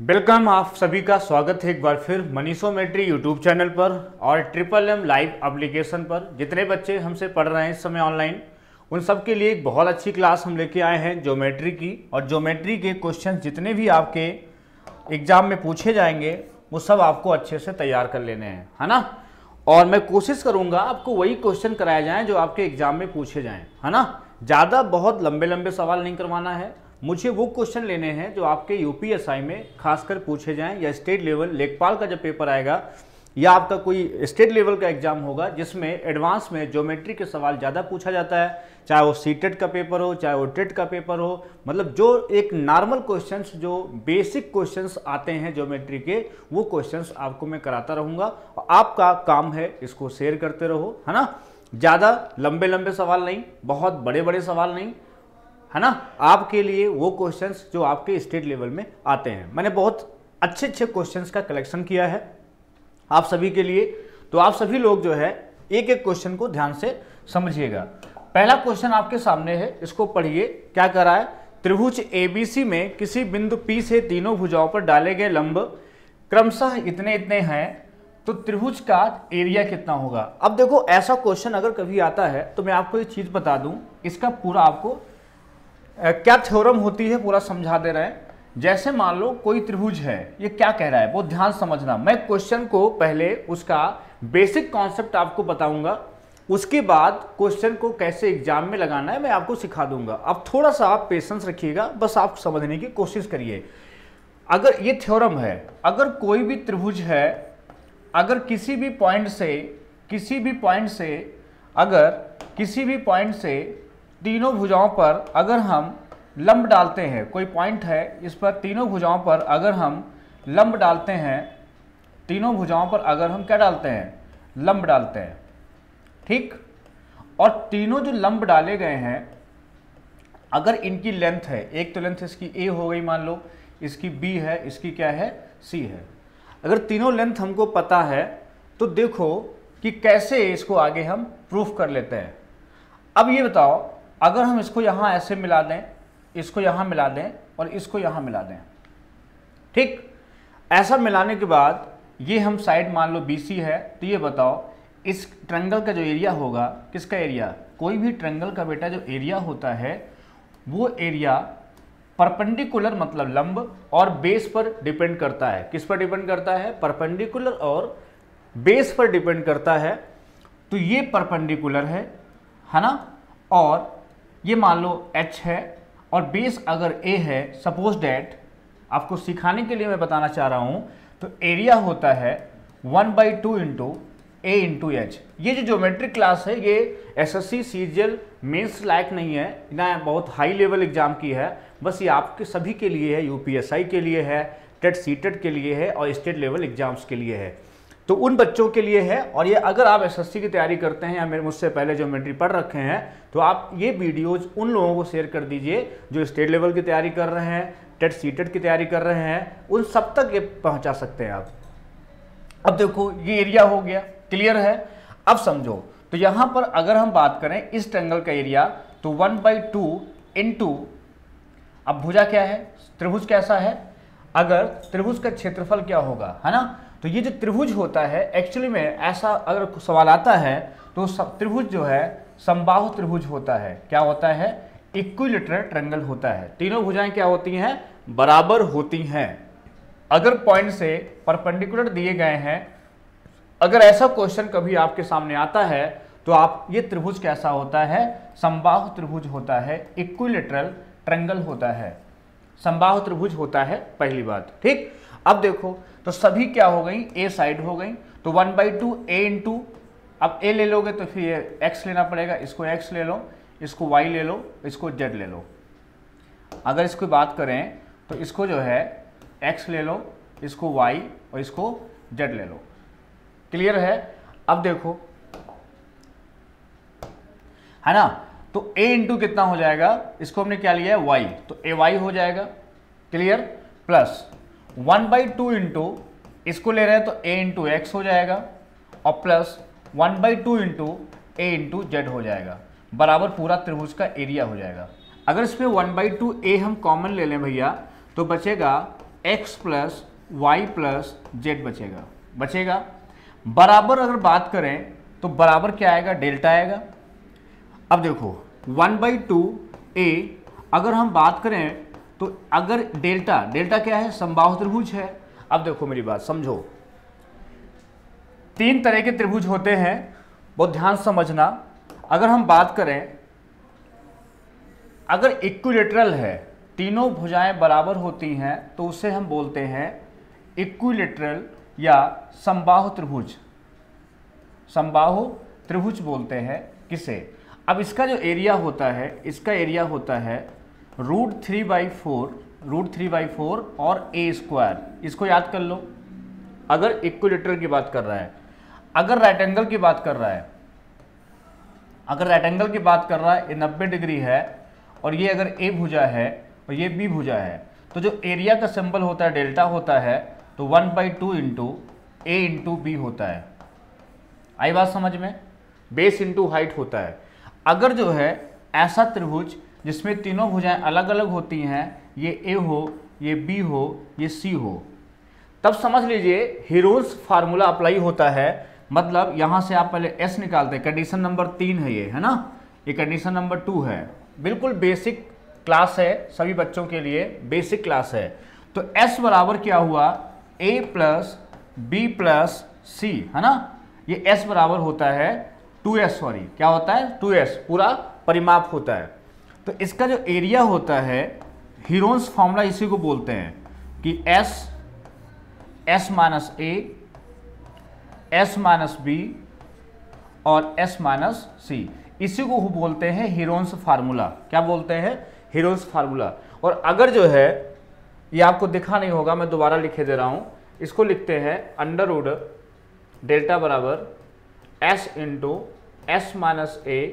Welcome, आप सभी का स्वागत है एक बार फिर मनीषोमेट्री यूट्यूब चैनल पर और ट्रिपल एम लाइव एप्लीकेशन पर। जितने बच्चे हमसे पढ़ रहे हैं इस समय ऑनलाइन, उन सब के लिए एक बहुत अच्छी क्लास हम लेके आए हैं ज्योमेट्री की। और ज्योमेट्री के क्वेश्चन जितने भी आपके एग्जाम में पूछे जाएंगे वो सब आपको अच्छे से तैयार कर लेने हैं, है ना। और मैं कोशिश करूँगा आपको वही क्वेश्चन कराए जाएँ जो आपके एग्जाम में पूछे जाएँ, है ना। ज़्यादा बहुत लंबे लंबे सवाल नहीं करवाना है, मुझे वो क्वेश्चन लेने हैं जो आपके यूपीएसआई में खासकर पूछे जाएं, या स्टेट लेवल लेखपाल का जब पेपर आएगा या आपका कोई स्टेट लेवल का एग्जाम होगा जिसमें एडवांस में ज्योमेट्री के सवाल ज़्यादा पूछा जाता है, चाहे वो सीटेट का पेपर हो चाहे वो टेट का पेपर हो। मतलब जो एक नॉर्मल क्वेश्चंस, जो बेसिक क्वेश्चंस आते हैं ज्योमेट्री के, वो क्वेश्चंस आपको मैं कराता रहूँगा। और आपका काम है इसको शेयर करते रहो, है ना। ज़्यादा लंबे लंबे सवाल नहीं, बहुत बड़े बड़े सवाल नहीं, है ना। आपके लिए वो क्वेश्चंस जो आपके स्टेट लेवल में आते हैं, मैंने बहुत अच्छे अच्छे क्वेश्चंस का कलेक्शन किया है आप सभी के लिए। तो आप सभी लोग जो है एक एक क्वेश्चन को ध्यान से समझिएगा। पहला क्वेश्चन आपके सामने है, इसको पढ़िए। क्या कर रहा है? त्रिभुज एबीसी में किसी बिंदु P से तीनों भुजाओं पर डाले गए लंब क्रमशः इतने इतने हैं, तो त्रिभुज का एरिया कितना होगा। अब देखो, ऐसा क्वेश्चन अगर कभी आता है तो मैं आपको एक चीज बता दूं, इसका पूरा आपको क्या थ्योरम होती है पूरा समझा दे रहे हैं। जैसे मान लो कोई त्रिभुज है, ये क्या कह रहा है वो ध्यान समझना। मैं क्वेश्चन को पहले उसका बेसिक कॉन्सेप्ट आपको बताऊंगा, उसके बाद क्वेश्चन को कैसे एग्जाम में लगाना है मैं आपको सिखा दूंगा। अब थोड़ा सा आप पेशेंस रखिएगा, बस आप समझने की कोशिश करिए। अगर ये थ्योरम है, अगर कोई भी त्रिभुज है, अगर किसी भी पॉइंट से तीनों भुजाओं पर अगर हम लंब डालते हैं, कोई पॉइंट है इस पर तीनों भुजाओं पर अगर हम लंब डालते हैं, तीनों भुजाओं पर अगर हम क्या डालते हैं, लंब डालते हैं, ठीक। और तीनों जो लंब डाले गए हैं, अगर इनकी लेंथ है, एक तो लेंथ इसकी ए हो गई मान लो, इसकी बी है, इसकी क्या है, सी है। अगर तीनों लेंथ हमको पता है तो देखो कि कैसे इसको आगे हम प्रूफ कर लेते हैं। अब ये बताओ, अगर हम इसको यहाँ ऐसे मिला दें, इसको यहाँ मिला दें और इसको यहाँ मिला दें, ठीक। ऐसा मिलाने के बाद ये हम साइड मान लो BC है, तो ये बताओ इस ट्रायंगल का जो एरिया होगा, किसका एरिया, कोई भी ट्रायंगल का बेटा जो एरिया होता है वो एरिया परपेंडिकुलर मतलब लंब और बेस पर डिपेंड करता है। किस पर डिपेंड करता है? परपेंडिकुलर और बेस पर डिपेंड करता है। तो ये परपेंडिकुलर है ना, और ये मान लो H है और बेस अगर A है, सपोज डैट, आपको सिखाने के लिए मैं बताना चाह रहा हूं, तो एरिया होता है 1/2 इंटू A इंटू H। ये जो ज्योमेट्रिक क्लास है ये SSC CGL मेंस लायक नहीं है ना, बहुत हाई लेवल एग्जाम की है, बस ये आपके सभी के लिए है, यूपीएसआई के लिए है, टेट सीटेट के लिए है और स्टेट लेवल एग्जाम्स के लिए है। तो उन बच्चों के लिए है। और ये अगर आप एसएससी की तैयारी करते हैं या मेरे मुझसे पहले ज्योमेट्री पढ़ रखे हैं, तो आप ये वीडियोज उन लोगों को शेयर कर दीजिए जो स्टेट लेवल की तैयारी कर रहे हैं, टेट सीटेट की तैयारी कर रहे हैं, उन सब तक ये पहुंचा सकते हैं आप। अब देखो ये एरिया हो गया, क्लियर है। अब समझो, तो यहां पर अगर हम बात करें इस ट्रायंगल का एरिया, तो 1/2 इंटू, अब भुजा क्या है, त्रिभुज कैसा है, अगर त्रिभुज का क्षेत्रफल क्या होगा, है ना। तो ये जो त्रिभुज होता है, एक्चुअली में ऐसा अगर सवाल आता है तो त्रिभुज जो है समबाहु त्रिभुज होता है। क्या होता है? इक्विलैटरल ट्रायंगल होता है। तीनों भुजाएं क्या होती हैं? बराबर होती हैं। अगर पॉइंट से परपेंडिकुलर दिए गए हैं, अगर ऐसा क्वेश्चन कभी आपके सामने आता है तो आप, ये त्रिभुज कैसा होता है? समबाहु त्रिभुज होता है, इक्विलैटरल ट्रायंगल होता है, समबाहु त्रिभुज होता है, पहली बात, ठीक। अब देखो, तो सभी क्या हो गई, ए साइड हो गई, तो 1/2 A इंटू, अब A ले लोगे तो फिर X लेना पड़ेगा, इसको X ले लो, इसको Y ले लो, इसको Z ले लो। अगर इसकी बात करें तो इसको जो है X ले लो, इसको Y और इसको Z ले लो, क्लियर है। अब देखो, है ना, तो A इंटू कितना हो जाएगा, इसको हमने क्या लिया है, Y, तो AY हो जाएगा, क्लियर, प्लस 1/2 इंटू, इसको ले रहे हैं तो A इंटू X हो जाएगा, और plus 1/2 into A into Z हो जाएगा, बराबर पूरा त्रिभुज का एरिया हो जाएगा। अगर इसमें 1/2 A हम कॉमन ले लें भैया, तो बचेगा X plus Y plus Z बचेगा। बराबर अगर बात करें तो बराबर क्या आएगा, डेल्टा आएगा। अब देखो 1/2a अगर हम बात करें तो अगर डेल्टा क्या है, समबाहु त्रिभुज है। अब देखो मेरी बात समझो, तीन तरह के त्रिभुज होते हैं, बहुत ध्यान समझना। अगर हम बात करें, अगर इक्विलेटरल है, तीनों भुजाएं बराबर होती हैं, तो उसे हम बोलते हैं इक्विलेटरल या समबाहु त्रिभुज बोलते हैं किसे। अब इसका जो एरिया होता है, इसका एरिया होता है √3/4 और a²। इसको याद कर लो। अगर इक्विलेटरल की बात कर रहा है, अगर राइट एंगल की बात कर रहा है, ये 90 डिग्री है और ये अगर a भुजा है और ये b भुजा है, तो जो एरिया का सिंबल होता है डेल्टा होता है, तो 1/2 इंटू a इंटू b होता है। आई बात समझ में, बेस इंटू हाइट होता है। अगर जो है ऐसा त्रिभुज जिसमें तीनों भुजाएं अलग अलग होती हैं, ये a हो, ये b हो, ये c हो, तब समझ लीजिए हीरोल्स फार्मूला अप्लाई होता है। मतलब यहां से आप पहले s निकालते हैं, कंडीशन नंबर 3 है ये, है ना, ये कंडीशन नंबर 2 है। बिल्कुल बेसिक क्लास है, सभी बच्चों के लिए बेसिक क्लास है। तो s बराबर क्या हुआ, a plus b plus c, है ना। ये s बराबर होता है 2s, सॉरी क्या होता है 2s, पूरा परिमाप होता है। तो इसका जो एरिया होता है, हीरोल्स फॉर्मूला इसी को बोलते हैं कि s minus a, s minus b और s माइनस c, इसी को बोलते हैं हीरोल्स फार्मूला। क्या बोलते हैं, हीरोल्स फार्मूला। और अगर जो है, ये आपको दिखा नहीं होगा, मैं दोबारा लिखे दे रहा हूं, इसको लिखते हैं अंडर डेल्टा बराबर s into s minus a,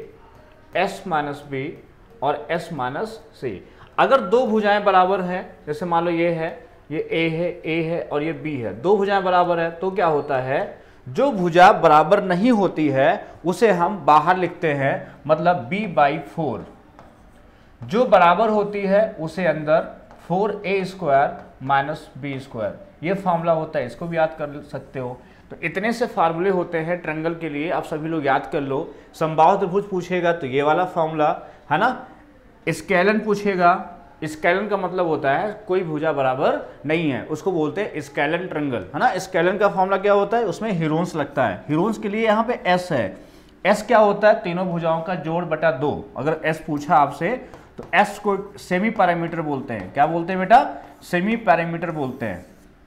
s minus b और s माइनस c। अगर दो भुजाएं बराबर हैं, जैसे मान लो ये है, ये a है और ये b है, दो भुजाएं बराबर है, तो क्या होता है, जो भुजा बराबर नहीं होती है उसे हम बाहर लिखते हैं, मतलब b/4। जो बराबर होती है उसे अंदर 4a² माइनस b², ये फॉर्मूला होता है, इसको भी याद कर सकते हो। तो इतने से फार्मूले होते हैं ट्रायंगल के लिए, आप सभी लोग याद कर लो। समबाहु त्रिभुज पूछेगा तो ये वाला फॉर्मूला, है ना। स्केलन पूछेगा, स्केलन का मतलब होता है कोई भुजा बराबर नहीं है, उसको बोलते हैं स्केलन ट्रायंगल, है ना। स्केलन का फॉर्मूला क्या होता है, उसमें हीरोन्स लगता है। हीरोन्स के लिए यहाँ पे s है। s क्या होता है, तीनों भुजाओं का जोड़ बटा 2। अगर s पूछा आपसे तो s को सेमी पैरामीटर बोलते हैं। क्या बोलते हैं बेटा, सेमी पैरामीटर बोलते हैं।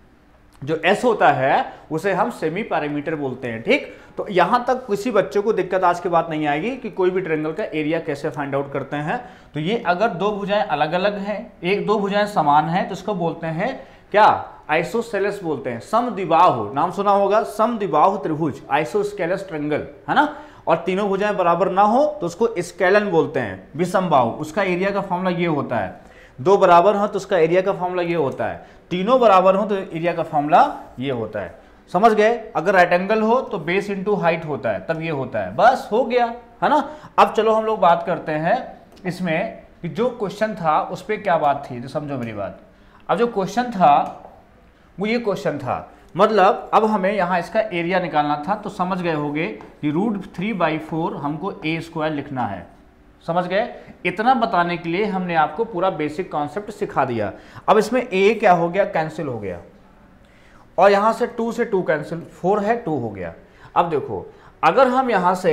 जो s होता है उसे हम सेमी पैरामीटर बोलते हैं, ठीक। तो यहां तक किसी बच्चे को दिक्कत आज के बाद नहीं आएगी कि कोई भी ट्रायंगल का एरिया कैसे फाइंड आउट करते हैं। तो ये अगर दो भुजाएं अलग अलग हैं, दो भुजाएं समान हैं, तो इसको बोलते हैं क्या, आइसोसेलेस बोलते हैं। समद्विबाहु, नाम सुना होगा, समद्विबाहु त्रिभुज, आइसोस्केलस ट्रायंगल, है ना। और तीनों भुजाएं बराबर ना हो तो उसको स्केलन बोलते हैं। विषमबाहु, उसका एरिया का फॉर्मूला ये होता है, दो बराबर हो तो उसका एरिया का फॉर्मूला ये होता है, तीनों बराबर हो तो एरिया का फॉर्मूला ये होता है। समझ गए। अगर राइट एंगल हो तो बेस इंटू हाइट होता है, तब ये होता है। बस हो गया, है ना। अब चलो हम लोग बात करते हैं इसमें कि जो क्वेश्चन था उस पर क्या बात थी, तो समझो मेरी बात। अब जो क्वेश्चन था वो ये क्वेश्चन था, मतलब अब हमें यहाँ इसका एरिया निकालना था। तो समझ गए होंगे कि √3/4 हमको a² लिखना है। समझ गए। इतना बताने के लिए हमने आपको पूरा बेसिक कॉन्सेप्ट सिखा दिया। अब इसमें a क्या हो गया, कैंसिल हो गया, और यहां से 2 से 2 कैंसिल, 4 है 2 हो गया। अब देखो, अगर हम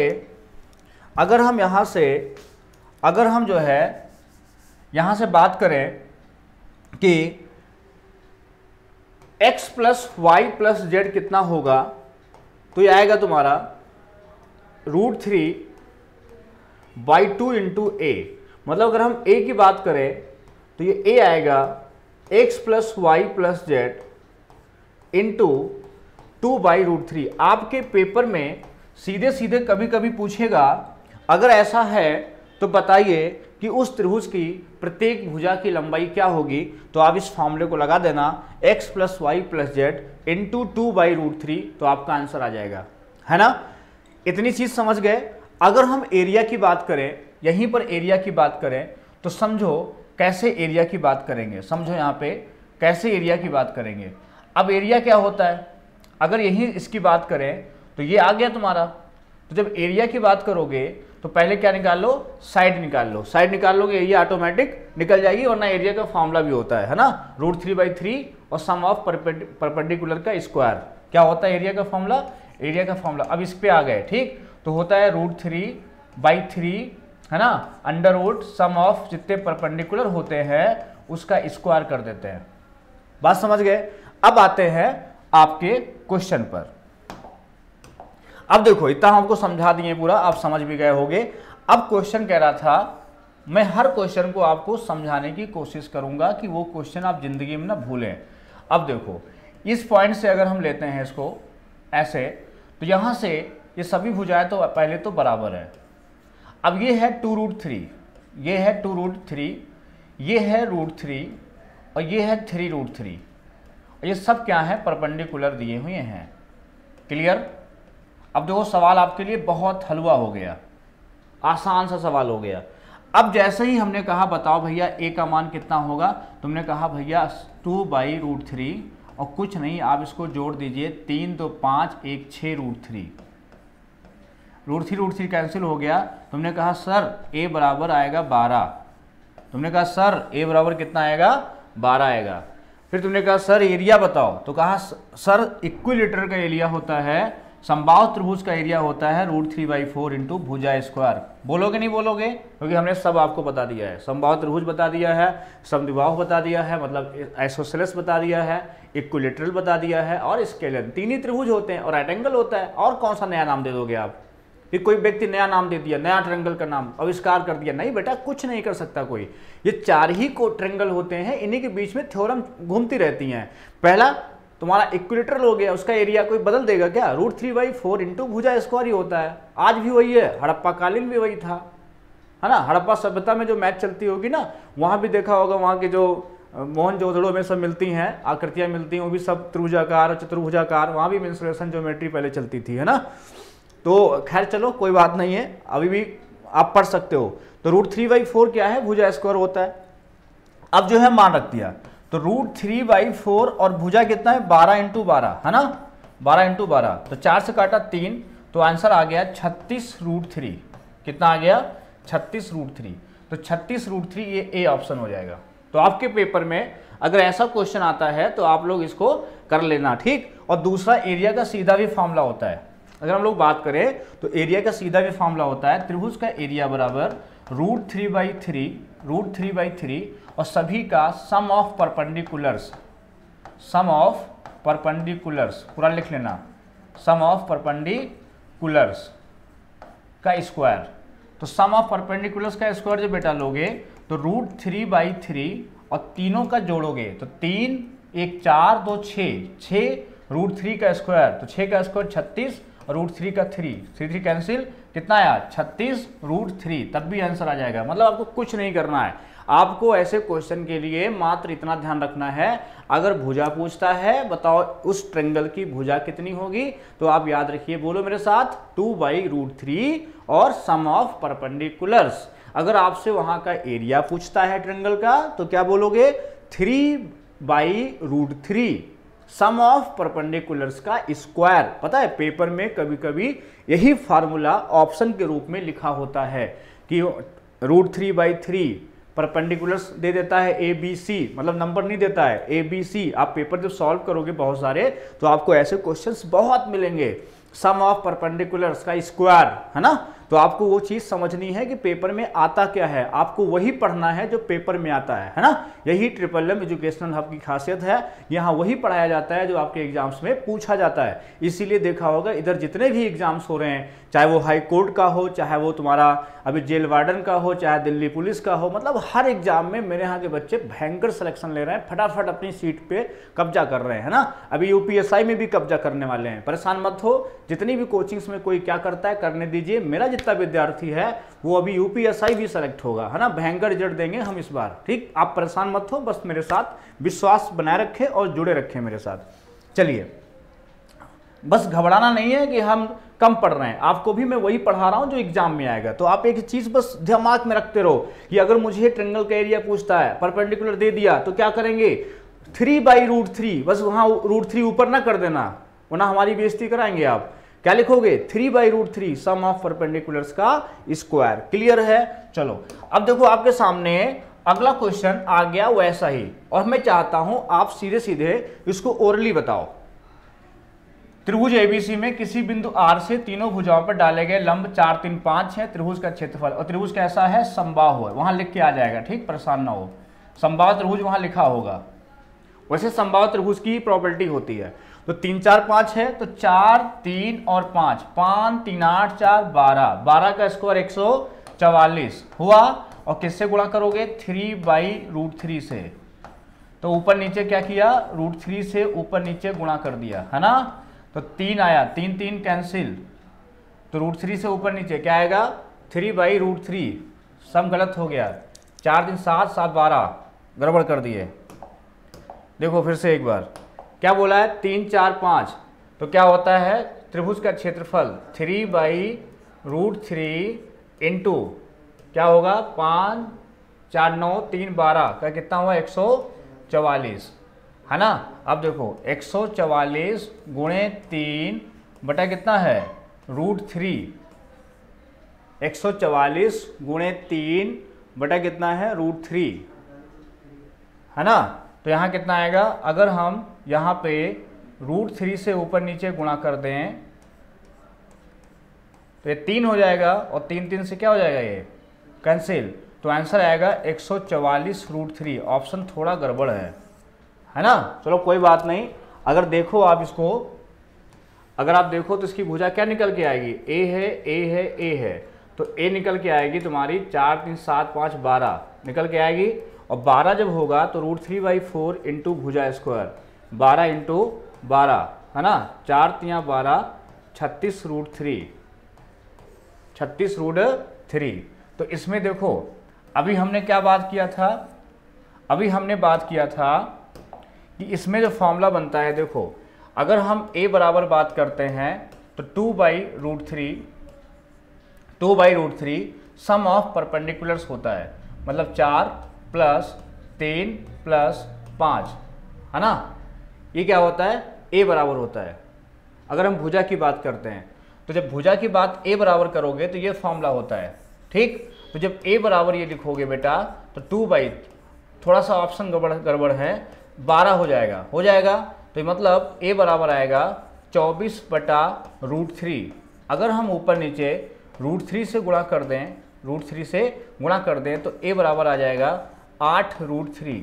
जो है यहां से बात करें कि x plus Y plus Z कितना होगा, तो ये आएगा तुम्हारा √3/2 इंटू a। मतलब अगर हम a की बात करें तो ये a आएगा x plus Y plus Z into 2/√3। आपके पेपर में सीधे सीधे कभी कभी पूछेगा, अगर ऐसा है तो बताइए कि उस त्रिभुज की प्रत्येक भुजा की लंबाई क्या होगी। तो आप इस फॉर्मूले को लगा देना, x plus Y plus Z into 2/√3, तो आपका आंसर आ जाएगा, है ना। इतनी चीज समझ गए। अगर हम एरिया की बात करें, यहीं पर एरिया की बात करें, तो समझो कैसे एरिया की बात करेंगे। समझो यहाँ पे कैसे एरिया की बात करेंगे। अब एरिया क्या होता है, अगर यही इसकी बात करें तो ये आ गया तुम्हारा। तो जब एरिया की बात करोगे तो पहले क्या निकाल लो, साइड निकाल लो। साइड निकाल लोगे एरिया ऑटोमेटिक निकल जाएगी, वरना एरिया का फॉर्मूला भी होता है ना, √3/3 और सम ऑफ परपेंडिकुलर का स्क्वायर। क्या होता है एरिया का फॉर्मूला, एरिया का फॉर्मूला। अब इस पे आ गए, ठीक, तो होता है √3/3 है ना, अंडर रूट सम ऑफ जितने परपेंडिकुलर होते हैं उसका स्क्वायर कर देते हैं। बात समझ गए। अब आते हैं आपके क्वेश्चन पर। अब देखो इतना हमको समझा दिए पूरा, आप समझ भी गए होंगे। अब क्वेश्चन कह रहा था, मैं हर क्वेश्चन को आपको समझाने की कोशिश करूंगा कि वो क्वेश्चन आप जिंदगी में ना भूलें। अब देखो इस पॉइंट से अगर हम लेते हैं इसको ऐसे, तो यहां से ये सभी भुजाएं तो पहले तो बराबर है। अब ये है 2√3, ये है 2√3, ये है √3 और ये है 3√3। ये सब क्या है, परपेंडिकुलर दिए हुए हैं। क्लियर। अब देखो सवाल आपके लिए बहुत हलवा हो गया, आसान सा सवाल हो गया। अब जैसे ही हमने कहा बताओ भैया ए का मान कितना होगा, तुमने कहा भैया 2/√3 और कुछ नहीं, आप इसको जोड़ दीजिए 3 2 5 1 6 √3। √3 कैंसिल हो गया। तुमने कहा सर ए बराबर आएगा 12। तुमने कहा सर ए बराबर कितना आएगा, 12 आएगा। फिर तुमने कहा सर एरिया बताओ, तो कहा सर इक्विलेटर का एरिया होता है, समबाहु त्रिभुज का एरिया होता है √3/4 इंटू भुजा स्क्वायर। बोलोगे नहीं बोलोगे, क्योंकि हमने सब आपको बता दिया है। समबाहु त्रिभुज बता दिया है, समद्विबाहु बता दिया है, मतलब आइसोसेलेस बता दिया है, इक्विलेटरल बता दिया है और स्केलर। तीन ही त्रिभुज होते हैं और राइट एंगल होता है। और कौन सा नया नाम दे दोगे आप, कि कोई व्यक्ति नया नाम दे दिया, नया ट्रायंगल का नाम आविष्कार कर दिया? नहीं बेटा, कुछ नहीं कर सकता कोई। ये चार ही को ट्रायंगल होते हैं, इन्हीं के बीच में थ्योरम घूमती रहती हैं। पहला तुम्हारा इक्विलेटरल हो गया, उसका एरिया कोई बदल देगा क्या, √3/4 इंटू भुजा स्क्वायर ही होता है। आज भी वही है, हड़प्पा कालीन भी वही था, है ना। हड़प्पा सभ्यता में जो मैच चलती होगी ना, वहां भी देखा होगा, वहां के जो मोहनजोदड़ो में सब मिलती हैं आकृतियां मिलती हैं, वो भी सब त्रिभुजाकार चतुर्भुजाकार, वहां भी मेंसुरेशन ज्योमेट्री पहले चलती थी, है ना। तो खैर चलो कोई बात नहीं है, अभी भी आप पढ़ सकते हो। तो √3/4 क्या है, भुजा स्क्वायर होता है। अब जो है मान रख दिया, तो √3/4 और भुजा कितना है, 12 × 12 है ना, 12 × 12। तो 4 से काटा 3, तो आंसर आ गया 36√3। कितना आ गया, 36√3। तो 36√3 ये ए ऑप्शन हो जाएगा। तो आपके पेपर में अगर ऐसा क्वेश्चन आता है तो आप लोग इसको कर लेना, ठीक। और दूसरा एरिया का सीधा भी फॉर्मूला होता है। अगर हम लोग बात करें तो एरिया का सीधा भी फॉर्मूला होता है, त्रिभुज का एरिया बराबर √3/3 और सभी का sum of perpendiculars, sum of perpendiculars पूरा लिख लेना, सम ऑफ परपेंडिकुलर्स का स्क्वायर। तो सम ऑफ परपेंडिकुलर्स का स्क्वायर जो बेटा लोगे तो √3/3 और तीनों का जोड़ोगे तो 3 1 4 2 6 √3 का स्क्वायर, तो 6 का स्क्वायर 36 और √3 का 3 कैंसिल, कितना आया 36√3। तब भी आंसर आ जाएगा। मतलब आपको कुछ नहीं करना है, आपको ऐसे क्वेश्चन के लिए मात्र इतना ध्यान रखना है, अगर भुजा पूछता है बताओ उस ट्रायंगल की भुजा कितनी होगी, तो आप याद रखिए, बोलो मेरे साथ, 2/√3 और सम ऑफ परपेंडिकुलर्स। अगर आपसे वहां का एरिया पूछता है ट्रायंगल का तो क्या बोलोगे, 3/√3 सम ऑफ परपेंडिकुलर्स का स्क्वायर। पता है पेपर में कभी कभी यही फार्मूला ऑप्शन के रूप में लिखा होता है कि √3/3 परपेंडिकुलर्स दे देता है ABC, मतलब नंबर नहीं देता है, ABC। आप पेपर जब सॉल्व करोगे बहुत सारे तो आपको ऐसे क्वेश्चंस बहुत मिलेंगे, सम ऑफ परपेंडिकुलर्स का स्क्वायर, है ना। तो आपको वो चीज समझनी है कि पेपर में आता क्या है, आपको वही पढ़ना है जो पेपर में आता है ना। यही ट्रिपल एजुकेशनल हब की खासियत है, यहाँ वही पढ़ाया जाता है जो आपके एग्जाम्स में पूछा जाता है। इसीलिए देखा होगा इधर जितने भी एग्जाम्स हो रहे हैं, चाहे वो हाई कोर्ट का हो, चाहे वो तुम्हारा अभी जेल वार्डन का हो, चाहे दिल्ली पुलिस का हो, मतलब हर एग्जाम में मेरे यहाँ के बच्चे भयंकर सिलेक्शन ले रहे हैं, फटाफट अपनी सीट पे कब्जा कर रहे हैं ना। अभी UPSI में भी कब्जा करने वाले हैं, परेशान मत हो। जितनी भी कोचिंग्स में कोई क्या करता है करने दीजिए, मेरा जितना विद्यार्थी है वो अभी UPSI भी सेलेक्ट होगा, है ना। भयंकर रिजल्ट देंगे हम इस बार, ठीक। आप परेशान मत हो, बस मेरे साथ विश्वास बनाए रखें और जुड़े रखें मेरे साथ। चलिए, बस घबराना नहीं है कि हम कम पढ़ रहे हैं, आपको भी मैं वही पढ़ा रहा हूं जो एग्जाम में आएगा। तो आप एक चीज बस दिमाग में रखते रहो कि अगर मुझे ट्रायंगल का एरिया पूछता है, परपेंडिकुलर दे दिया तो क्या करेंगे, 3/√3, बस वहां √3 ऊपर ना कर देना वरना हमारी बेइज्जती कराएंगे आप। क्या लिखोगे 3/√3 सम ऑफ परपेंडिकुलर्स का स्क्वायर। क्लियर है। चलो अब देखो आपके सामने अगला क्वेश्चन आ गया वैसा ही, और मैं चाहता हूं आप सीधे सीधे इसको ओरली बताओ। त्रिभुज एबीसी में किसी बिंदु आर से तीनों भुजाओं पर डाले गए लंब 4 3 5 है। त्रिभुज का क्षेत्रफल, और त्रिभुज कैसा है, समबाहु है, वहां लिख के आ जाएगा, ठीक, परेशान ना हो। समबाहु त्रिभुज वहां लिखा होगा। वैसे समबाहु त्रिभुज की प्रॉपर्टी होती है। तो 3 4 5 है, तो 4 3 और 5, 5 3 8 4 12, 12 का स्क्वायर 144 हुआ। और किससे गुणा करोगे, 3/√3 से। तो ऊपर नीचे क्या किया, √3 से ऊपर नीचे गुणा कर दिया, है ना। तो 3 आया, 3 3 कैंसिल, तो √3 से ऊपर नीचे क्या आएगा, 3/√3। सम गलत हो गया, 4 3 7 7 12, गड़बड़ कर दिए। देखो फिर से एक बार, क्या बोला है, 3 4 5, तो क्या होता है, त्रिभुज का क्षेत्रफल 3/√3 इंटू क्या होगा, 5 4 9 3 12 का कितना हुआ, 144, है ना। अब देखो 144 गुणे 3 बटा कितना है, √3। 144 गुणे 3 बटा कितना है, √3, है ना। तो यहाँ कितना आएगा, अगर हम यहाँ पे √3 से ऊपर नीचे गुणा कर दें तो ये 3 हो जाएगा, और 3 3 से क्या हो जाएगा, ये कैंसिल। तो आंसर आएगा 144√3। ऑप्शन थोड़ा गड़बड़ है ना। चलो कोई बात नहीं। अगर देखो आप इसको, अगर आप देखो तो इसकी भुजा क्या निकल के आएगी, ए है ए है ए है, तो ए निकल के आएगी तुम्हारी 4 3 7 5 12 निकल के आएगी। और 12 जब होगा तो √3/4 इंटू भुजा स्क्वायर, 12 इंटू 12, है ना, 4 3 12, 36√3, 36√3। तो इसमें देखो अभी हमने क्या बात किया था, अभी हमने बात किया था कि इसमें जो फॉर्मूला बनता है, देखो अगर हम a बराबर बात करते हैं तो 2/√3 सम ऑफ परपेंडिकुलर्स होता है, मतलब 4 + 3 + 5, है ना। ये क्या होता है, a बराबर होता है। अगर हम भुजा की बात करते हैं तो जब भुजा की बात a बराबर करोगे तो ये फॉर्मूला होता है, ठीक। तो जब a बराबर ये लिखोगे बेटा तो 2 थोड़ा सा ऑप्शन गड़बड़ है, 12 हो जाएगा। तो मतलब a बराबर आएगा 24/√3। अगर हम ऊपर नीचे √3 से गुणा कर दें, तो a बराबर आ जाएगा 8√3।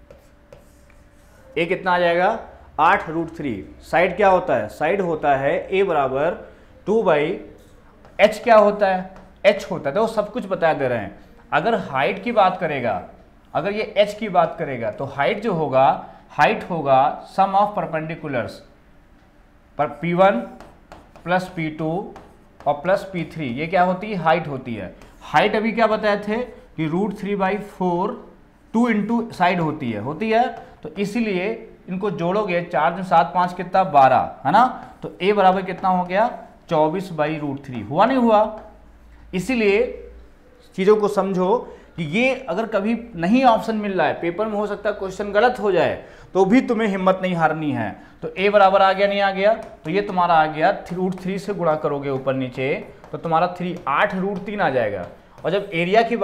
a कितना आ जाएगा, 8√3। साइड क्या होता है, साइड होता है a बराबर 2/h। क्या होता है, h होता है। तो सब कुछ बता दे रहे हैं। अगर हाइट की बात करेगा, अगर ये h की बात करेगा तो हाइट जो होगा, हाइट होगा सम ऑफ परपेंडिकुलर्स पर P1 + P2 और +P3। ये क्या होती है, हाइट होती है। हाइट अभी क्या बताए थे कि √3/4, 2 इंटू साइड होती है। तो इसीलिए इनको जोड़ोगे, 4 7 5 कितना, 12, है ना। तो a बराबर कितना हो गया, 24/√3। हुआ नहीं हुआ। इसीलिए चीज़ों को समझो कि ये अगर कभी नहीं ऑप्शन मिल रहा है, पेपर में हो सकता है क्वेश्चन गलत हो जाए, तो भी तुम्हें हिम्मत नहीं हारनी है। तो a बराबर आ गया, नहीं आ गया, तो ये तुम्हारा आ गया, √3 से गुणा करोगे ऊपर नीचे तो तुम्हारा 8√3 आ जाएगा। और जब एरिया की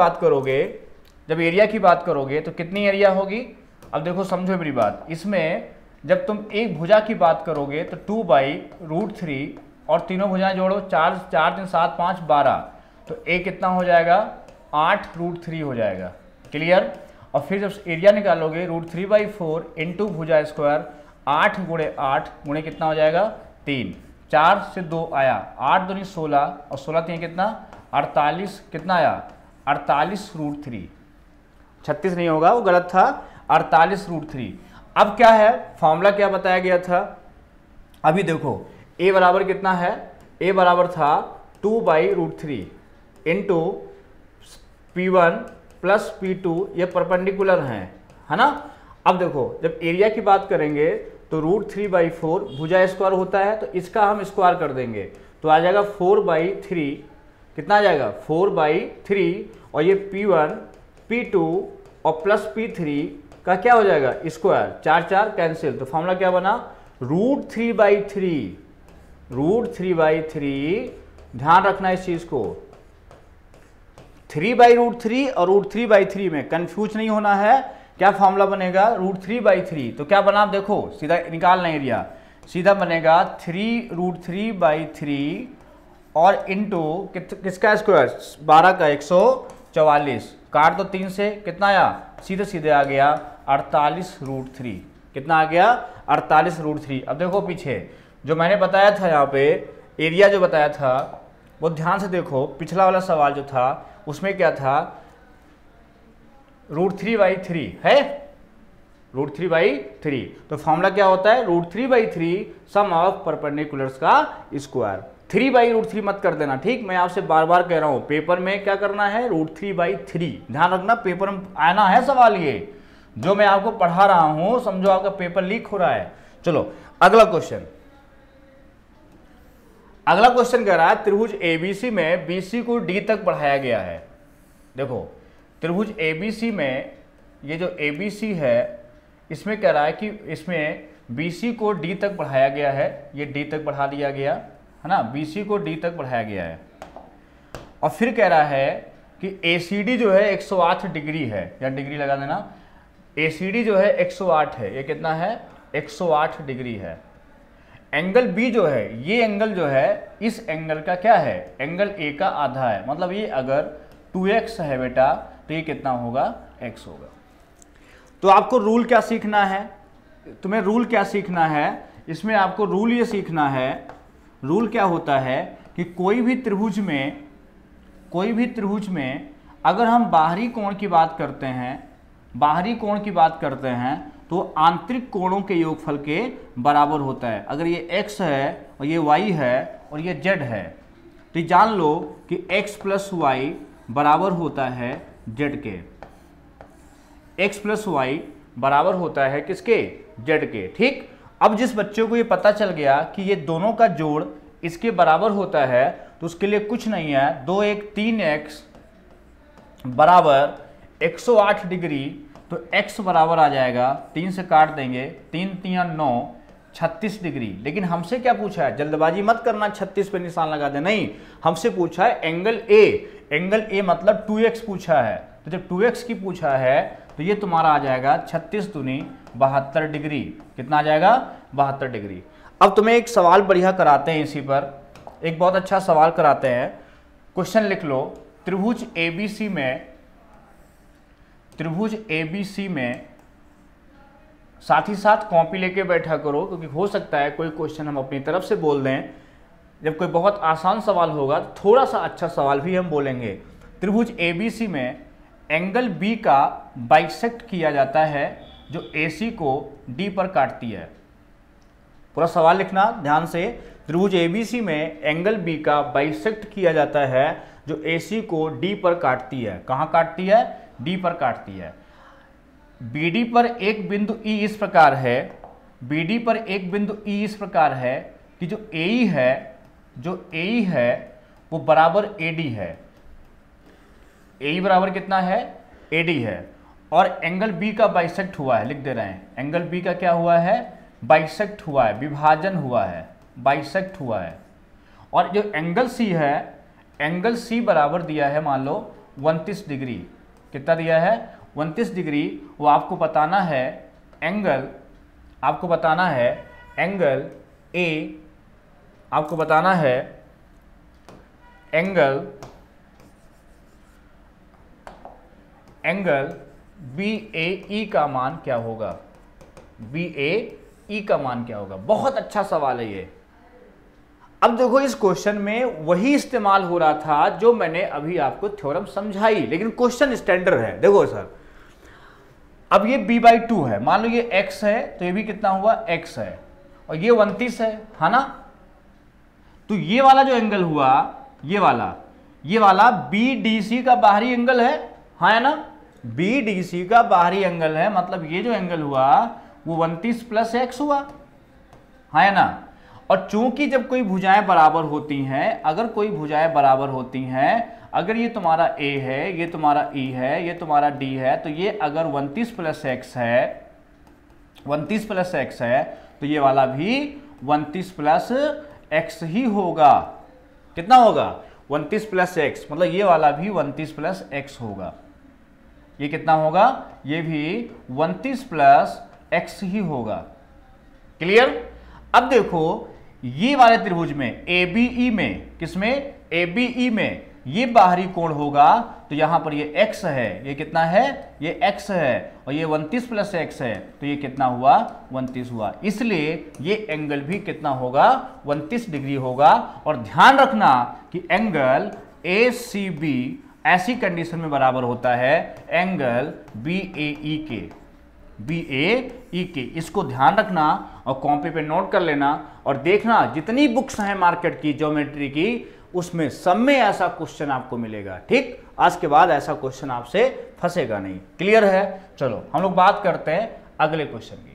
बात करोगे, तो कितनी एरिया होगी। अब देखो समझो मेरी बात, इसमें जब तुम एक भुजा की बात करोगे तो 2/√3 और तीनों भुजाएं जोड़ो, 4 4 3 7 5 12, तो a कितना हो जाएगा, 8√3 हो जाएगा। क्लियर। और फिर जब एरिया निकालोगे, √3/4 इंटू भुजा स्क्वायर, 8 गुणे 8 गुणे कितना हो जाएगा, 3, 4 से 2 आया, 8 दूनी 16 और 16 3 कितना, 48, कितना आया, 48√3। 36 नहीं होगा, वो गलत था, 48√3। अब क्या है, फॉर्मूला क्या बताया गया था, अभी देखो a बराबर कितना है, a बराबर था 2/√3 इंटू P1 + P2, ये परपेंडिकुलर हैं, है ना। अब देखो जब एरिया की बात करेंगे तो √3/4 भुजा स्क्वायर होता है, तो इसका हम स्क्वायर कर देंगे तो आ जाएगा 4/3। कितना आ जाएगा, 4/3। और ये P1 P2 और +P3 का क्या हो जाएगा स्क्वायर, 4 4 कैंसिल, तो फॉर्मूला क्या बना √3/3, √3/3, ध्यान रखना इस चीज को, 3/√3 और √3/3 में कंफ्यूज नहीं होना है। क्या फॉर्मूला बनेगा √3/3, तो क्या बना आप देखो, सीधा निकालना एरिया, सीधा बनेगा 3√3/3 और इंटू किसका स्क्वायर, 12 का 144, काट दो 3 से, कितना आया, सीधे सीधे आ गया 48√3, कितना आ गया 48√3। अब देखो पीछे जो मैंने बताया था, यहाँ पे एरिया जो बताया था वो ध्यान से देखो, पिछला वाला सवाल जो था उसमें क्या था, √3/3 है, √3/3, तो फॉर्मूला क्या होता है √3/3 सम ऑफ परपेंडिकुलर्स का स्क्वायर। 3/√3 मत कर देना, ठीक, मैं आपसे बार बार कह रहा हूं, पेपर में क्या करना है √3/3, ध्यान रखना, पेपर में आना है सवाल, ये जो मैं आपको पढ़ा रहा हूं, समझो आपका पेपर लीक हो रहा है। चलो अगला क्वेश्चन, अगला क्वेश्चन कह रहा है त्रिभुज एबीसी में बीसी को डी तक बढ़ाया गया है। देखो त्रिभुज एबीसी में ये जो एबीसी है इसमें कह रहा है कि इसमें बीसी को डी तक बढ़ाया गया है, ये डी तक बढ़ा दिया गया है ना, बीसी को डी तक बढ़ाया गया है, और फिर कह रहा है कि एसीडी जो है 108 डिग्री है, या डिग्री लगा देना, एसीडी जो है 108 है, ये कितना है 108 डिग्री है। एंगल बी जो है, ये एंगल जो है, इस एंगल का क्या है, एंगल ए का आधा है, मतलब ये अगर 2x है बेटा तो ये कितना होगा, x होगा। तो आपको रूल क्या सीखना है, तुम्हें रूल क्या सीखना है, इसमें आपको रूल ये सीखना है, रूल क्या होता है कि कोई भी त्रिभुज में अगर हम बाहरी कोण की बात करते हैं, बाहरी कोण की बात करते हैं तो आंतरिक कोणों के योगफल के बराबर होता है। अगर ये x है और ये y है और ये z है, तो ये जान लो कि x + y बराबर होता है z के, x + y बराबर होता है किसके, z के, ठीक। अब जिस बच्चे को ये पता चल गया कि ये दोनों का जोड़ इसके बराबर होता है, तो उसके लिए कुछ नहीं है, 2 1 3x बराबर 108 डिग्री, तो x बराबर आ जाएगा, 3 से काट देंगे, 3 3 9 36 डिग्री। लेकिन हमसे क्या पूछा है, जल्दबाजी मत करना 36 पे निशान लगा दे, नहीं, हमसे पूछा है एंगल ए, एंगल ए मतलब 2x पूछा है, तो जब 2x की पूछा है तो ये तुम्हारा आ जाएगा 36 दूनी 72 डिग्री, कितना आ जाएगा 72 डिग्री। अब तुम्हें एक सवाल बढ़िया कराते हैं, इसी पर एक बहुत अच्छा सवाल कराते हैं, क्वेश्चन लिख लो, त्रिभुज एबीसी में साथ ही साथ कॉपी लेके बैठा करो, क्योंकि हो सकता है कोई क्वेश्चन हम अपनी तरफ से बोल दें, जब कोई बहुत आसान सवाल होगा तो थोड़ा सा अच्छा सवाल भी हम बोलेंगे। त्रिभुज एबीसी में एंगल बी का बाइसेक्ट किया जाता है जो एसी को डी पर काटती है। पूरा सवाल लिखना ध्यान से, त्रिभुज एबीसी में एंगल बी का बाइसेक्ट किया जाता है जो एसी को डी पर काटती है। कहाँ काटती है, डी पर काटती है। बीडी पर एक बिंदु ई इस प्रकार है, बीडी पर एक बिंदु ई इस प्रकार है कि जो एई है वो बराबर एडी है, एई बराबर कितना है, एडी है, और एंगल बी का बाइसेक्ट हुआ है, लिख दे रहे हैं, एंगल बी का क्या हुआ है, बाइसेक्ट हुआ है, विभाजन हुआ है, बाइसेक्ट हुआ है। और जो एंगल सी है, एंगल सी बराबर दिया है मान लो 29 डिग्री, कितना दिया है 29 डिग्री, वो आपको बताना है एंगल, आपको बताना है एंगल ए, आपको बताना है एंगल BAE का मान क्या होगा, BAE का मान क्या होगा। बहुत अच्छा सवाल है ये। अब देखो इस क्वेश्चन में वही इस्तेमाल हो रहा था जो मैंने अभी आपको थ्योरम समझाई, लेकिन क्वेश्चन स्टैंडर्ड है। देखो सर, अब ये b/2 है, मान लो ये x है तो ये भी कितना हुआ x है, और ये 29 है ना, तो ये वाला जो एंगल हुआ, ये वाला BDC का बाहरी एंगल है, हाँ है ना, BDC का बाहरी एंगल है, मतलब ये जो एंगल हुआ वो 29 + x हुआ, हाँ है ना। और चूंकि जब कोई भुजाएं बराबर होती हैं, अगर कोई भुजाएं बराबर होती हैं, अगर ये तुम्हारा A है, ये तुम्हारा E है, ये तुम्हारा D है, तो ये अगर 29 प्लस एक्स है, 29 प्लस एक्स है, तो ये वाला भी 29 प्लस एक्स ही होगा। कितना होगा? 29 प्लस एक्स, मतलब ये वाला भी 29 प्लस एक्स होगा। ये कितना होगा? ये भी 29 प्लस एक्स ही होगा। क्लियर? अब देखो ये वाले त्रिभुज में ABE में, किसमें? ABE में ये बाहरी कोण होगा, तो यहां पर ये x है, ये कितना है? ये x है, और ये 29 प्लस एक्स है, तो ये कितना हुआ? 29 हुआ। इसलिए ये एंगल भी कितना होगा? 29 डिग्री होगा। और ध्यान रखना कि एंगल ACB ऐसी कंडीशन में बराबर होता है एंगल BAE के, BAE के। इसको ध्यान रखना और कॉपी पे नोट कर लेना और देखना जितनी बुक्स हैं मार्केट की ज्योमेट्री की, उसमें सब में ऐसा क्वेश्चन आपको मिलेगा। ठीक, आज के बाद ऐसा क्वेश्चन आपसे फंसेगा नहीं। क्लियर है? चलो हम लोग बात करते हैं अगले क्वेश्चन की।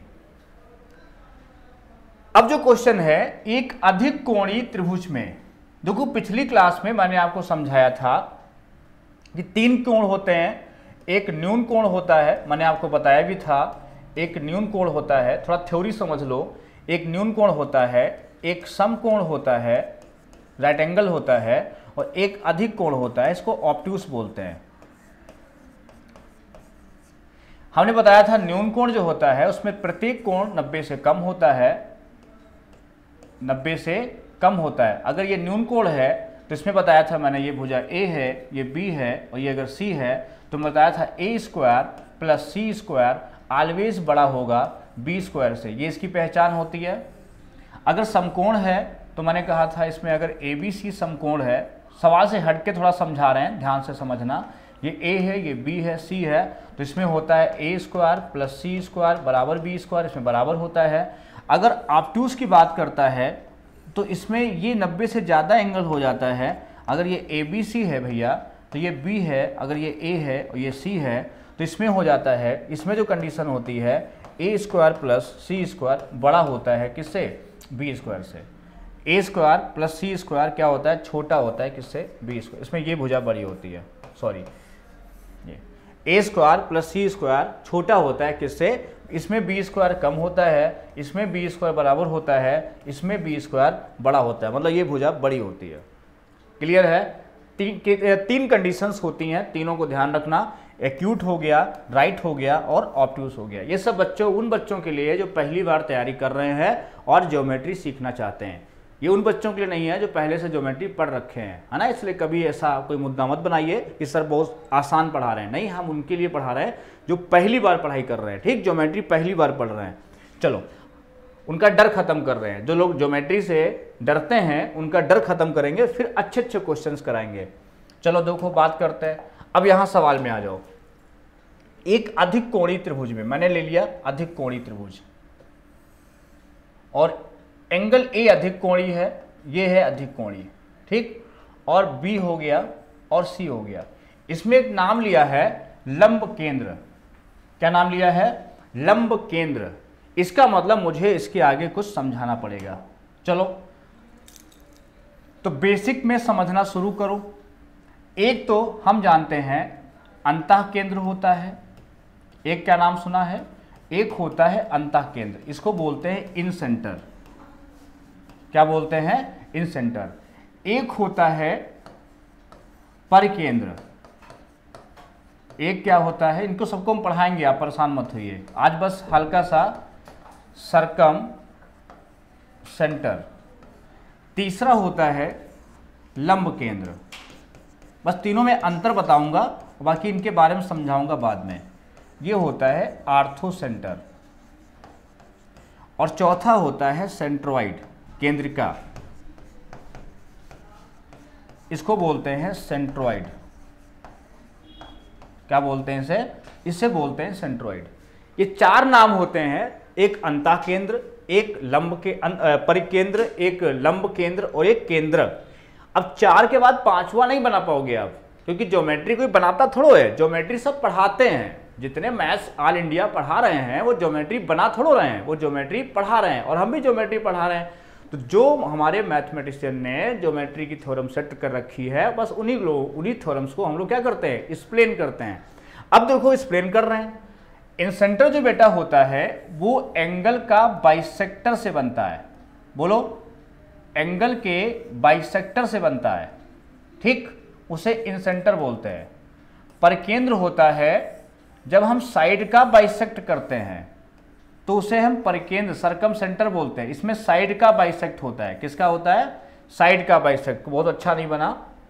अब जो क्वेश्चन है, एक अधिक कोणीय त्रिभुज में, देखो पिछली क्लास में मैंने आपको समझाया था कि 3 कोण होते हैं। एक न्यून कोण होता है, मैंने आपको बताया भी था, एक न्यून कोण होता है, थोड़ा थ्योरी समझ लो। एक न्यून कोण होता है, एक समकोण होता है, राइट एंगल होता है, और एक अधिक कोण होता है, इसको ऑब्ट्यूस बोलते हैं। हमने बताया था न्यून कोण जो होता है उसमें प्रत्येक कोण 90 से कम होता है, 90 से कम होता है। अगर ये न्यून कोण है तो इसमें बताया था मैंने, ये भुजा A है, ये B है, और ये अगर C है, तो बताया था A² प्लस C² ऑलवेज बड़ा होगा B² से। ये इसकी पहचान होती है। अगर समकोण है तो मैंने कहा था इसमें अगर ABC समकोण है, सवाल से हट के थोड़ा समझा रहे हैं, ध्यान से समझना। ये A है, ये B है, C है, तो इसमें होता है A² प्लस C² बराबर B², इसमें बराबर होता है। अगर ऑब्ट्यूस की बात करता है तो इसमें ये 90 से ज़्यादा एंगल हो जाता है। अगर ये ABC है भैया, तो ये B है, अगर ये A है और ये C है, तो इसमें हो जाता है, इसमें जो कंडीशन होती है A² प्लस C² बड़ा होता है किससे? B² से। A² प्लस C² क्या होता है? छोटा होता है किससे? B²। इसमें ये भुजा बड़ी होती है, सॉरी, ये A² प्लस C² छोटा होता है किससे? इसमें B² कम होता है, इसमें B² बराबर होता है, इसमें B² बड़ा होता है, मतलब ये भुजा बड़ी होती है। क्लियर है? तीन कंडीशंस होती हैं, तीनों को ध्यान रखना। एक्यूट हो गया, राइट हो गया और ऑब्ट्यूस हो गया। ये सब बच्चों, उन बच्चों के लिए जो पहली बार तैयारी कर रहे हैं और ज्योमेट्री सीखना चाहते हैं। ये उन बच्चों के लिए नहीं है जो पहले से ज्योमेट्री पढ़ रखे हैं, है ना। इसलिए कभी ऐसा कोई मुद्दा मत बनाइए कि सर बहुत आसान पढ़ा रहे हैं। नहीं, हम उनके लिए पढ़ा रहे हैं जो पहली बार पढ़ाई कर रहे हैं। ठीक, ज्योमेट्री पहली बार पढ़ रहे हैं। चलो, उनका डर खत्म कर रहे हैं। जो लोग ज्योमेट्री से डरते हैं उनका डर खत्म करेंगे, फिर अच्छे अच्छे क्वेश्चंस कराएंगे। चलो देखो, बात करते हैं। अब यहां सवाल में आ जाओ। एक अधिक कोणीय त्रिभुज में, मैंने ले लिया अधिक कोणीय त्रिभुज, और एंगल A अधिक कोणीय है, ये है अधिक कोणीय, ठीक, और B हो गया और C हो गया। इसमें एक नाम लिया है लंब केंद्र। क्या नाम लिया है? लंब केंद्र। इसका मतलब मुझे इसके आगे कुछ समझाना पड़ेगा। चलो तो बेसिक में समझना शुरू करो। एक तो हम जानते हैं अंतः केंद्र होता है, एक क्या नाम सुना है? एक होता है अंतः केंद्र, इसको बोलते हैं इन सेंटर। क्या बोलते हैं? Incentre. एक होता है परिकेंद्र। एक क्या होता है? इनको सबको हम पढ़ाएंगे, आप परेशान मत होइए, आज बस हल्का सा सरकम सेंटर। तीसरा होता है लंब केंद्र। बस तीनों में अंतर बताऊंगा, बाकी इनके बारे में समझाऊंगा बाद में। ये होता है आर्थो सेंटर। और चौथा होता है सेंट्रोइड, केंद्रिका। इसको बोलते हैं सेंट्रोइड। क्या बोलते हैं इसे? इसे बोलते हैं सेंट्रोइड। ये चार नाम होते हैं, एक अंतः केंद्र, एक लंब के परिकेंद्र, एक लंब केंद्र और एक केंद्र। अब चार के बाद पांचवा नहीं बना पाओगे आप, क्योंकि ज्योमेट्री कोई बनाता थोड़ो है, ज्योमेट्री सब पढ़ाते हैं। जितने मैथ्स ऑल इंडिया पढ़ा रहे हैं वो ज्योमेट्री बना थोड़ो रहे हैं, वो ज्योमेट्री पढ़ा रहे हैं, और हम भी ज्योमेट्री पढ़ा रहे हैं। तो जो हमारे मैथमेटिशियन ने ज्योमेट्री की थ्योरम सेट कर रखी है, बस उन्हीं थ्योरम्स को हम लोग क्या करते हैं, एक्सप्लेन करते हैं। अब देखो एक्सप्लेन कर रहे हैं। इंसेंटर जो बेटा होता है वो एंगल का बाइसेक्टर से बनता है। बोलो, एंगल के बाइसेक्टर से बनता है, ठीक, उसे इंसेंटर बोलते हैं। परिकेंद्र होता है जब हम साइड का बाइसेक्ट करते हैं तो उसे हम परिकेंद्र सर्कम सेंटर बोलते हैं। इसमें साइड का बाइसेक्ट होता है। किसका होता है? साइड का बाइसेक्ट। बहुत अच्छा नहीं बना,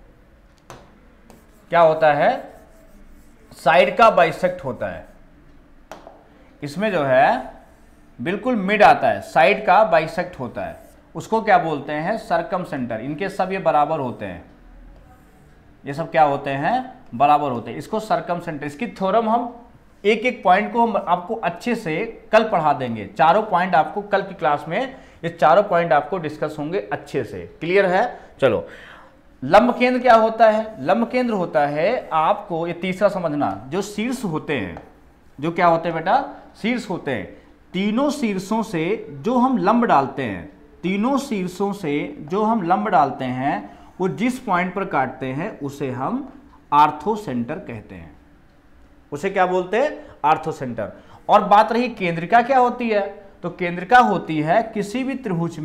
क्या होता है? साइड का बाइसेक्ट होता है। इसमें जो है बिल्कुल मिड आता है, साइड का बाइसेक्ट होता है, उसको क्या बोलते हैं? Circumcentre. इनके सब ये बराबर होते हैं, ये सब क्या होते हैं? बराबर होते हैं। इसको सर्कम सेंटर, इसकी थ्योरम हम एक एक पॉइंट को हम आपको अच्छे से कल पढ़ा देंगे। चारों पॉइंट आपको कल की क्लास में, ये चारों पॉइंट आपको डिस्कस होंगे अच्छे से। क्लियर है? चलो, लंब केंद्र क्या होता है? लंब केंद्र होता है, आपको ये तीसरा समझना, जो शीर्ष होते हैं, जो क्या होते हैं बेटा? शीर्ष होते हैं। तीनों शीर्षों से जो हम लंब डालते हैं, तीनों शीर्षों से जो हम लंब डालते हैं, वो जिस पॉइंट पर काटते हैं उसे हम आर्थो सेंटर कहते हैं। उसे क्या बोलते हैं? Orthocentre. और बात रही केंद्रिका क्या होती है, तो केंद्रिका होती है किसी भी त्रिभुज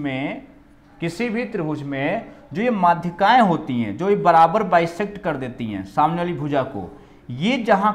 में जो ये माध्यिकाएं होती हैं, जो ये बराबर बाइसेक्ट कर देती हैं सामने वाली भुजा को, ये जहां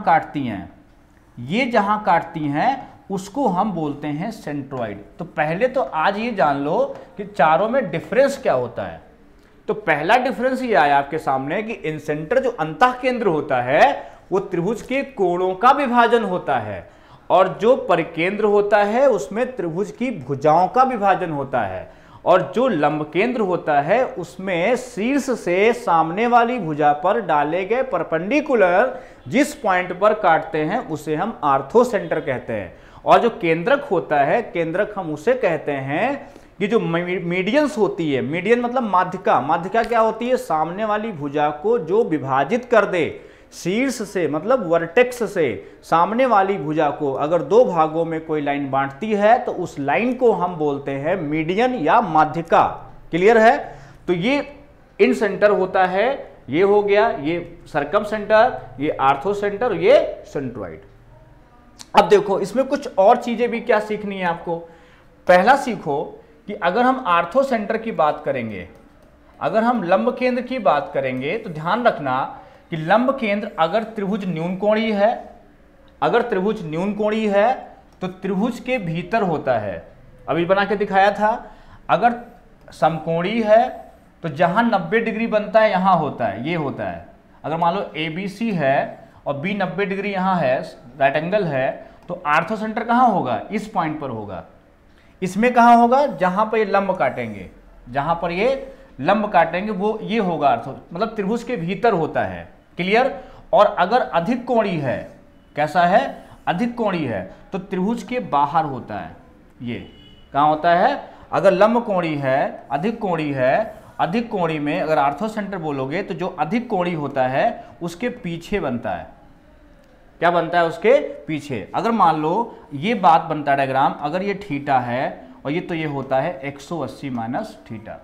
काटती हैं उसको हम बोलते हैं सेंट्रॉइड। तो पहले तो आज ये जान लो कि चारों में डिफरेंस क्या होता है। तो पहला डिफरेंस ये आया आपके सामने कि इंसेंटर जो अंतः केंद्र होता है वो त्रिभुज के कोणों का विभाजन होता है, और जो परिकेंद्र होता है उसमें त्रिभुज की भुजाओं का विभाजन होता है, और जो लंब केंद्र होता है उसमें शीर्ष से सामने वाली भुजा पर डाले गए परपेंडिकुलर जिस पॉइंट पर काटते हैं उसे हम आर्थो सेंटर कहते हैं। और जो केंद्रक होता है, केंद्रक हम उसे कहते हैं कि जो मीडियंस होती है, मीडियन मतलब माध्यिका, माध्यिका क्या होती है? सामने वाली भुजा को जो विभाजित कर दे, शीर्ष से मतलब वर्टेक्स से सामने वाली भुजा को अगर दो भागों में कोई लाइन बांटती है तो उस लाइन को हम बोलते हैं मीडियन या माध्यिका। क्लियर है? तो ये इन सेंटर होता है, ये हो गया, ये सर्कम सेंटर, ये आर्थो सेंटर, ये सेंट्रॉइड। अब देखो इसमें कुछ और चीजें भी क्या सीखनी है आपको। पहला सीखो कि अगर हम आर्थो सेंटर की बात करेंगे, अगर हम लंब केंद्र की बात करेंगे, तो ध्यान रखना कि लंब केंद्र अगर त्रिभुज न्यूनकोणीय है, अगर त्रिभुज न्यूनकोणीय है तो त्रिभुज के भीतर होता है। अभी बना के दिखाया था। अगर समकोणीय है तो जहां 90 डिग्री बनता है यहां होता है, ये होता है। अगर मान लो ABC है और B 90 डिग्री यहां है, राइट एंगल है, तो आर्थो सेंटर कहां होगा? इस पॉइंट पर होगा। इसमें कहां होगा? जहां पर ये लंब काटेंगे, जहां पर ये लंब काटेंगे वो ये होगा आर्थो, मतलब त्रिभुज के भीतर होता है। क्लियर? और अगर अधिक कोणीय है, कैसा है? अधिक कोणीय है, तो त्रिभुज के बाहर होता है। ये कहां होता है? अगर लंब कोणीय है, अधिक कोणीय है, अधिक कोणीय में अगर आर्थो सेंटर बोलोगे तो जो अधिक कोणीय होता है उसके पीछे बनता है। क्या बनता है? उसके पीछे। अगर मान लो ये बात बनता है डायग्राम, अगर ये थीटा है और ये, तो ये होता है 180 माइनस थीटा।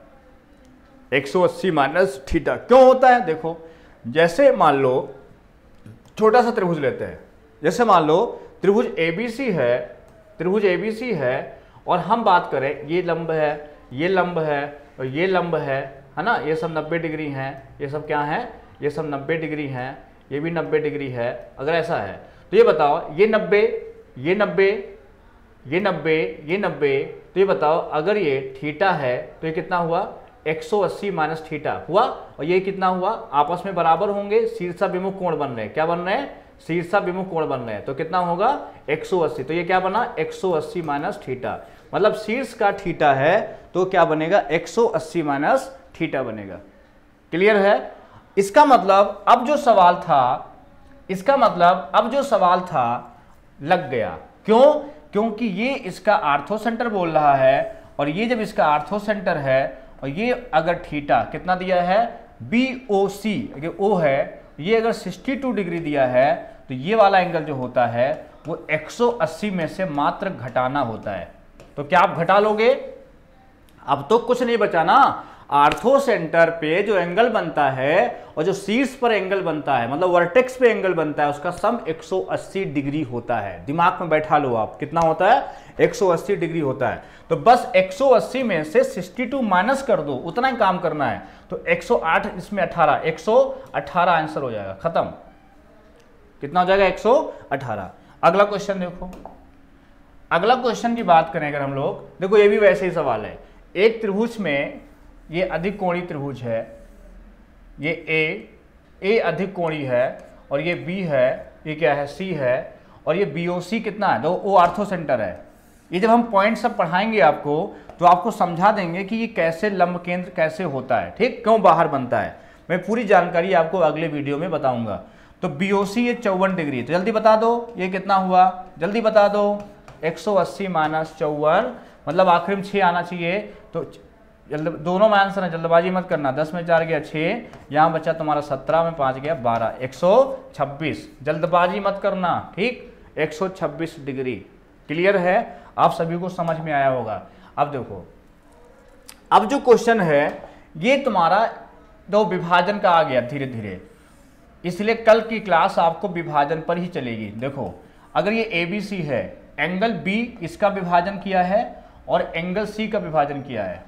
180 माइनस थीटा क्यों होता है? देखो, जैसे मान लो छोटा सा त्रिभुज लेते हैं, जैसे मान लो त्रिभुज ABC है, त्रिभुज ABC है, और हम बात करें ये लंब है, ये लंब है और ये लंब है ना, ये सब 90 डिग्री हैं, ये सब क्या है? ये सब 90 डिग्री हैं, ये भी 90 डिग्री है। अगर ऐसा है तो ये बताओ, ये 90, ये 90, ये 90, ये 90, तो ये बताओ अगर ये थीटा है तो ये कितना हुआ? 180 माइनस थीटा हुआ, और ये कितना हुआ? आपस में बराबर होंगे, शीर्षाभिमुख कोण बन रहे हैं। क्या बन रहे हैं? शीर्षाभिमुख कोण बन रहे हैं। तो कितना होगा? 180। तो ये क्या बना? 180 माइनस थीटा। मतलब शीर्ष का थीटा है तो क्या बनेगा? 180 माइनस थीटा बनेगा। क्लियर है? इसका मतलब अब जो सवाल था, इसका मतलब अब जो सवाल था लग गया। क्यों? क्योंकि ये इसका आर्थो सेंटर बोल रहा है, और ये जब इसका आर्थो सेंटर है और ये अगर थीटा कितना दिया है? BOC, ये O है, ये अगर 62 डिग्री दिया है तो ये वाला एंगल जो होता है वो 180 में से मात्र घटाना होता है। तो क्या आप घटा लोगे? अब तो कुछ नहीं बचा ना, आर्थो सेंटर पे जो एंगल बनता है और जो शीर्ष पर एंगल बनता है, मतलब वर्टेक्स पे एंगल बनता है, उसका सम 180 डिग्री होता है। दिमाग में बैठा लो आप, कितना होता है? 180 डिग्री होता है। तो बस 180 में से 62 माइनस कर दो, उतना ही काम करना है। तो 108 इसमें 18, 118 आंसर हो जाएगा, खत्म। कितना हो जाएगा? 118। अगला क्वेश्चन देखो, अगला क्वेश्चन की बात करें अगर हम लोग, देखो ये भी वैसे ही सवाल है। एक त्रिभुज में ये अधिक कोणीय त्रिभुज है, ये ए अधिक कोणीय है, और ये बी है, ये क्या है? सी है, और ये BOC कितना है? दो ओ आर्थो सेंटर है। ये जब हम पॉइंट सब पढ़ाएंगे आपको, तो आपको समझा देंगे कि ये कैसे लंब केंद्र कैसे होता है, ठीक, क्यों बाहर बनता है। मैं पूरी जानकारी आपको अगले वीडियो में बताऊंगा। तो BOC ये 54 डिग्री, तो जल्दी बता दो ये कितना हुआ, जल्दी बता दो। 180 माइनस 54, मतलब आखिर में 6 आना चाहिए। तो दोनों में आंसर है, जल्दबाजी मत करना। 10 में 4 गया 6, यहाँ बचा तुम्हारा 17 में 5 गया 12, 126। जल्दबाजी मत करना, ठीक, 126 डिग्री। क्लियर है? आप सभी को समझ में आया होगा। अब देखो, अब जो क्वेश्चन है ये तुम्हारा दो विभाजन का आ गया धीरे धीरे, इसलिए कल की क्लास आपको विभाजन पर ही चलेगी। देखो, अगर ये ABC है, एंगल B इसका विभाजन किया है और एंगल C का विभाजन किया है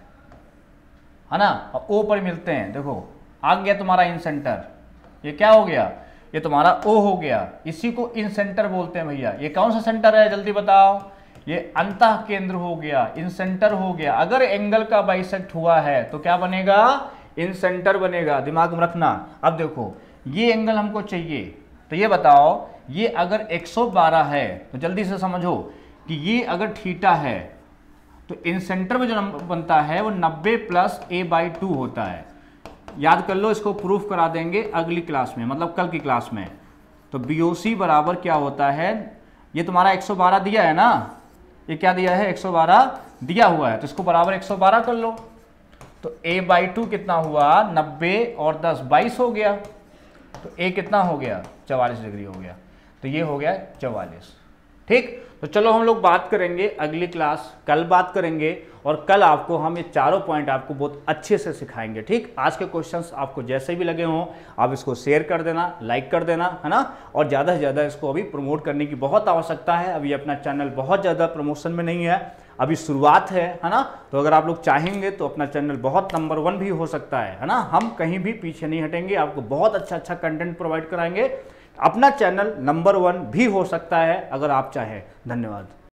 ना, और O पर मिलते हैं। देखो आ गया तुम्हारा इन सेंटर, ये क्या हो गया? ये तुम्हारा O हो गया, इसी को इन सेंटर बोलते हैं भैया। ये कौन सा सेंटर है जल्दी बताओ? ये अंतः केंद्र हो गया, इन सेंटर हो गया। अगर एंगल का बाइसेक्ट हुआ है तो क्या बनेगा? इन सेंटर बनेगा, दिमाग में रखना। अब देखो ये एंगल हमको चाहिए, तो ये बताओ, ये अगर 112 है तो जल्दी से समझो कि ये अगर थीटा है तो इन सेंटर में जो नंबर बनता है वो 90 प्लस a/2 होता है। याद कर लो, इसको प्रूफ करा देंगे अगली क्लास में, मतलब कल की क्लास में। तो BOC बराबर क्या होता है? ये तुम्हारा 112 दिया है ना, ये क्या दिया है? 112 दिया हुआ है, तो इसको बराबर 112 कर लो। तो a/2 कितना हुआ? 90 और 10 22 हो गया। तो a कितना हो गया? 44 डिग्री हो गया। तो ये हो गया 44, ठीक। तो चलो हम लोग बात करेंगे अगली क्लास, कल बात करेंगे, और कल आपको हम ये चारों पॉइंट आपको बहुत अच्छे से सिखाएंगे, ठीक। आज के क्वेश्चंस आपको जैसे भी लगे हों, आप इसको शेयर कर देना, लाइक कर देना, है ना। और ज़्यादा से ज़्यादा इसको अभी प्रमोट करने की बहुत आवश्यकता है। अभी अपना चैनल बहुत ज़्यादा प्रमोशन में नहीं है, अभी शुरुआत है ना। तो अगर आप लोग चाहेंगे तो अपना चैनल बहुत नंबर 1 भी हो सकता है ना। हम कहीं भी पीछे नहीं हटेंगे, आपको बहुत अच्छा कंटेंट प्रोवाइड कराएंगे। अपना चैनल नंबर 1 भी हो सकता है अगर आप चाहें। धन्यवाद।